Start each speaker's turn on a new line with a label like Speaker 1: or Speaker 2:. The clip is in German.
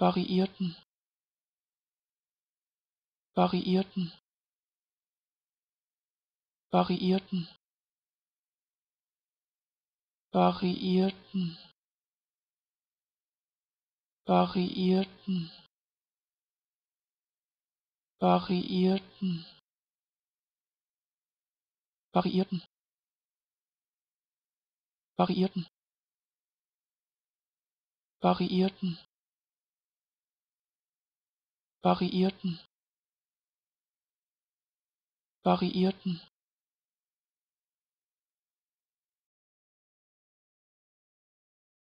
Speaker 1: variierten, variierten, variierten, variierten, variierten, variierten, variierten, variierten, variierten, variierten, variierten,